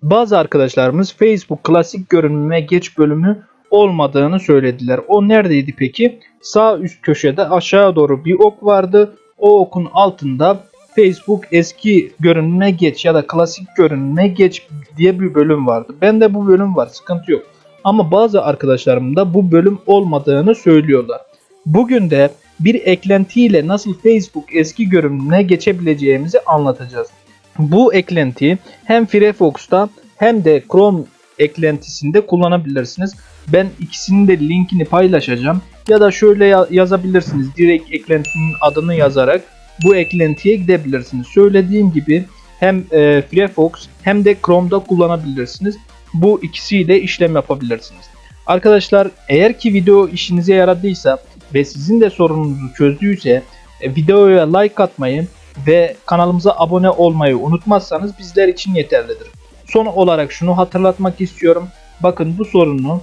Bazı arkadaşlarımız Facebook klasik görünüme geç bölümü olmadığını söylediler. O neredeydi peki? Sağ üst köşede aşağı doğru bir ok vardı. O okun altında Facebook eski görünüme geç ya da klasik görünüme geç diye bir bölüm vardı. Bende bu bölüm var, sıkıntı yok. Ama bazı arkadaşlarım da bu bölüm olmadığını söylüyorlar. Bugün de bir eklentiyle nasıl Facebook eski görünümüne geçebileceğimizi anlatacağız. Bu eklentiyi hem Firefox'ta hem de Chrome eklentisinde kullanabilirsiniz. Ben ikisinin de linkini paylaşacağım. Ya da şöyle yazabilirsiniz. Direkt eklentinin adını yazarak bu eklentiye gidebilirsiniz. Söylediğim gibi hem Firefox hem de Chrome'da kullanabilirsiniz. Bu ikisiyle işlem yapabilirsiniz. Arkadaşlar, eğer ki video işinize yaradıysa ve sizin de sorununuzu çözdüyse videoya like atmayı ve kanalımıza abone olmayı unutmazsanız bizler için yeterlidir. Son olarak şunu hatırlatmak istiyorum. Bakın, bu sorunu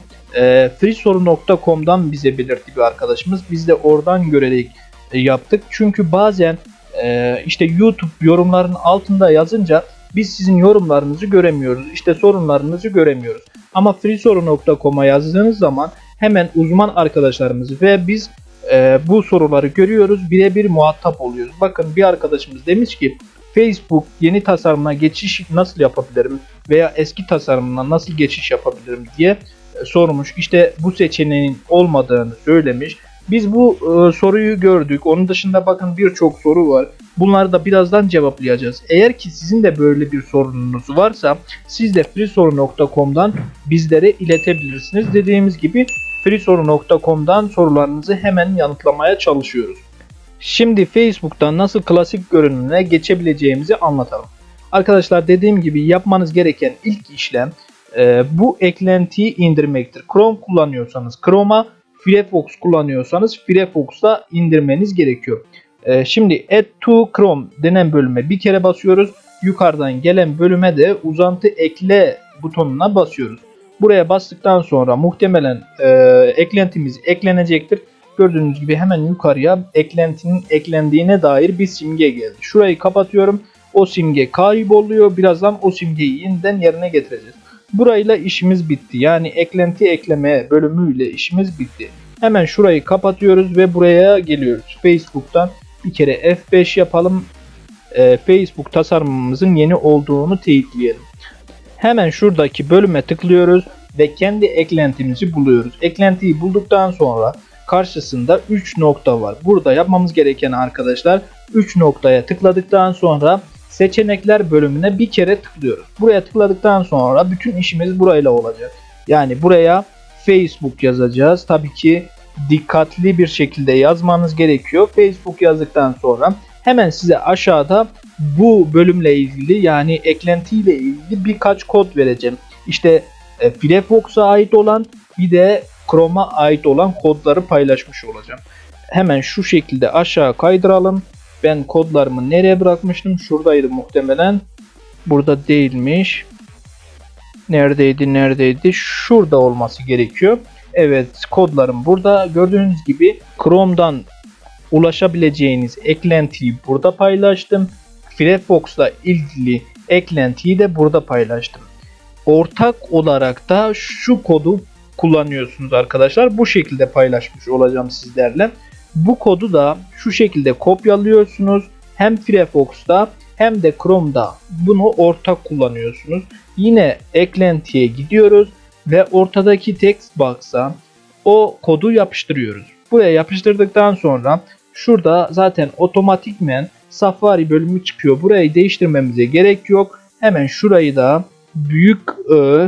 freesoru.com'dan bize belirtti bir arkadaşımız. Biz de oradan görerek yaptık. Çünkü bazen işte YouTube yorumların altında yazınca biz sizin yorumlarınızı göremiyoruz. İşte sorunlarınızı göremiyoruz. Ama freesoru.com'a yazdığınız zaman hemen uzman arkadaşlarımız ve biz bu soruları görüyoruz. Birebir muhatap oluyoruz. Bakın, bir arkadaşımız demiş ki Facebook yeni tasarımına geçiş nasıl yapabilirim veya eski tasarımına nasıl geçiş yapabilirim diye sormuş. İşte bu seçeneğin olmadığını söylemiş. Biz bu soruyu gördük. Onun dışında bakın birçok soru var. Bunları da birazdan cevaplayacağız. Eğer ki sizin de böyle bir sorununuz varsa siz de freesoru.com'dan bizlere iletebilirsiniz. Dediğimiz gibi freesoru.com'dan sorularınızı hemen yanıtlamaya çalışıyoruz. Şimdi Facebook'tan nasıl klasik görünümüne geçebileceğimizi anlatalım. Arkadaşlar, dediğim gibi yapmanız gereken ilk işlem bu eklentiyi indirmektir. Chrome kullanıyorsanız Chrome'a, Firefox kullanıyorsanız Firefox'ta indirmeniz gerekiyor. Şimdi Add to Chrome denen bölüme bir kere basıyoruz. Yukarıdan gelen bölüme de uzantı ekle butonuna basıyoruz. Buraya bastıktan sonra muhtemelen eklentimiz eklenecektir. Gördüğünüz gibi hemen yukarıya eklentinin eklendiğine dair bir simge geldi. Şurayı kapatıyorum. O simge kayboluyor. Birazdan o simgeyi yeniden yerine getireceğiz. Burayla işimiz bitti. Yani eklenti ekleme bölümüyle işimiz bitti. Hemen şurayı kapatıyoruz ve buraya geliyoruz. Facebook'tan bir kere F5 yapalım. Facebook tasarımımızın yeni olduğunu teyitleyelim. Hemen şuradaki bölüme tıklıyoruz ve kendi eklentimizi buluyoruz. Eklentiyi bulduktan sonra karşısında 3 nokta var. Burada yapmamız gereken arkadaşlar 3 noktaya tıkladıktan sonra seçenekler bölümüne bir kere tıklıyoruz. Buraya tıkladıktan sonra bütün işimiz burayla olacak. Yani buraya Facebook yazacağız. Tabii ki dikkatli bir şekilde yazmanız gerekiyor. Facebook yazdıktan sonra hemen size aşağıda bu bölümle ilgili, yani eklentiyle ilgili birkaç kod vereceğim. İşte Firefox'a ait olan bir de Chrome'a ait olan kodları paylaşmış olacağım. Hemen şu şekilde aşağı kaydıralım. Ben kodlarımı nereye bırakmıştım? Şuradaydı muhtemelen. Burada değilmiş. Neredeydi? Şurada olması gerekiyor. Evet, kodlarım burada. Gördüğünüz gibi Chrome'dan ulaşabileceğiniz eklentiyi burada paylaştım. Firefox'la ilgili eklentiyi de burada paylaştım. Ortak olarak da şu kodu kullanıyorsunuz arkadaşlar. Bu şekilde paylaşmış olacağım sizlerle. Bu kodu da şu şekilde kopyalıyorsunuz. Hem Firefox'ta hem de Chrome'da bunu ortak kullanıyorsunuz. Yine eklentiye gidiyoruz ve ortadaki text box'a o kodu yapıştırıyoruz. Buraya yapıştırdıktan sonra şurada zaten otomatikmen Safari bölümü çıkıyor. Burayı değiştirmemize gerek yok. Hemen şurayı da büyük Ö,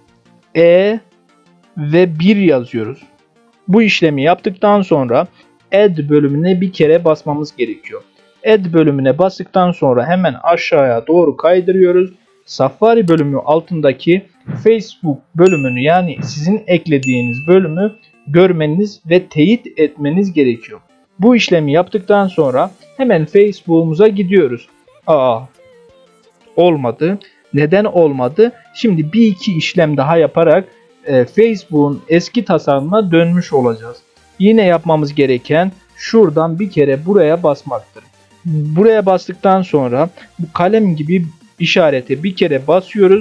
E ve 1 yazıyoruz. Bu işlemi yaptıktan sonra Add bölümüne bir kere basmamız gerekiyor. Add bölümüne bastıktan sonra hemen aşağıya doğru kaydırıyoruz. Safari bölümü altındaki Facebook bölümünü, yani sizin eklediğiniz bölümü görmeniz ve teyit etmeniz gerekiyor. Bu işlemi yaptıktan sonra hemen Facebook'umuza gidiyoruz. Olmadı. Neden olmadı? Şimdi bir iki işlem daha yaparak Facebook'un eski tasarımına dönmüş olacağız. Yine yapmamız gereken şuradan bir kere buraya basmaktır. Buraya bastıktan sonra bu kalem gibi işarete bir kere basıyoruz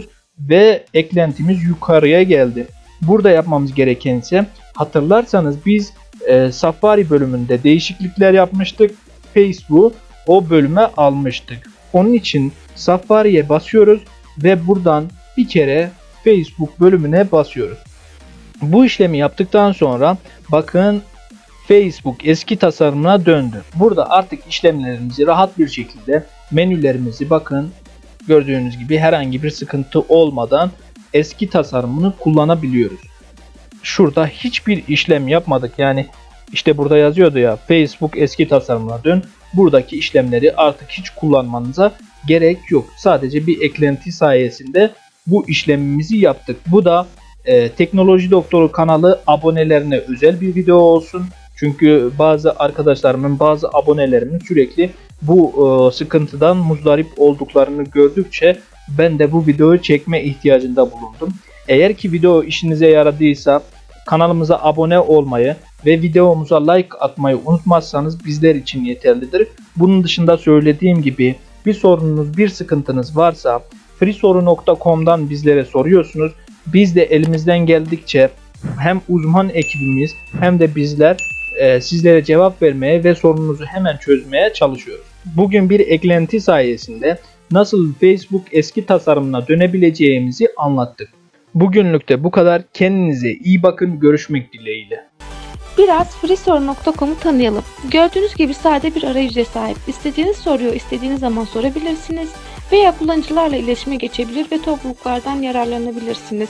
ve eklentimiz yukarıya geldi. Burada yapmamız gereken ise, hatırlarsanız biz Safari bölümünde değişiklikler yapmıştık. Facebook o bölüme almıştık. Onun için Safari'ye basıyoruz ve buradan bir kere Facebook bölümüne basıyoruz. Bu işlemi yaptıktan sonra bakın Facebook eski tasarımına döndü. Burada artık işlemlerimizi rahat bir şekilde, menülerimizi bakın gördüğünüz gibi herhangi bir sıkıntı olmadan eski tasarımını kullanabiliyoruz. Şurada hiçbir işlem yapmadık. Yani işte burada yazıyordu ya, Facebook eski tasarımına dön. Buradaki işlemleri artık hiç kullanmanıza gerek yok. Sadece bir eklenti sayesinde bu işlemimizi yaptık. Bu da Teknoloji Doktoru kanalı abonelerine özel bir video olsun. Çünkü bazı arkadaşlarımın, bazı abonelerimin sürekli bu sıkıntıdan muzdarip olduklarını gördükçe ben de bu videoyu çekme ihtiyacında bulundum. Eğer ki video işinize yaradıysa kanalımıza abone olmayı ve videomuza like atmayı unutmazsanız bizler için yeterlidir. Bunun dışında söylediğim gibi bir sorununuz, bir sıkıntınız varsa freesoru.com'dan bizlere soruyorsunuz. Biz de elimizden geldikçe hem uzman ekibimiz hem de bizler sizlere cevap vermeye ve sorununuzu hemen çözmeye çalışıyoruz. Bugün bir eklenti sayesinde nasıl Facebook eski tasarımına dönebileceğimizi anlattık. Bugünlük de bu kadar. Kendinize iyi bakın. Görüşmek dileğiyle. Biraz freesoru.com'u tanıyalım. Gördüğünüz gibi sade bir arayüze sahip. İstediğiniz soruyu istediğiniz zaman sorabilirsiniz veya kullanıcılarla iletişime geçebilir ve topluluklardan yararlanabilirsiniz.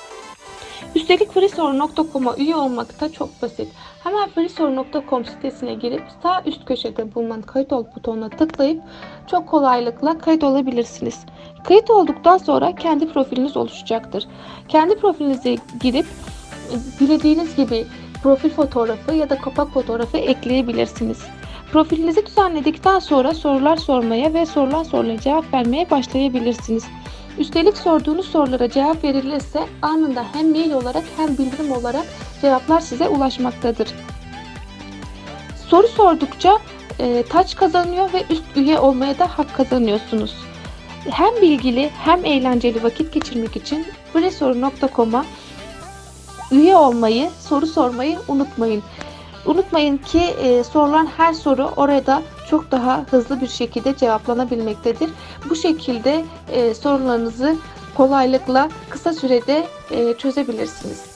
Üstelik freesoru.com'a üye olmak da çok basit. Hemen freesoru.com sitesine girip sağ üst köşede bulunan kayıt ol butonuna tıklayıp çok kolaylıkla kayıt olabilirsiniz. Kayıt olduktan sonra kendi profiliniz oluşacaktır. Kendi profilinize girip dilediğiniz gibi profil fotoğrafı ya da kapak fotoğrafı ekleyebilirsiniz. Profilinizi düzenledikten sonra sorular sormaya ve sorulan sorulara cevap vermeye başlayabilirsiniz. Üstelik sorduğunuz sorulara cevap verilirse anında hem mail olarak hem bildirim olarak cevaplar size ulaşmaktadır. Soru sordukça taç kazanıyor ve üst üye olmaya da hak kazanıyorsunuz. Hem bilgili hem eğlenceli vakit geçirmek için freesoru.com'a üye olmayı, soru sormayı unutmayın. Unutmayın ki sorulan her soru orada çok daha hızlı bir şekilde cevaplanabilmektedir. Bu şekilde sorularınızı kolaylıkla kısa sürede çözebilirsiniz.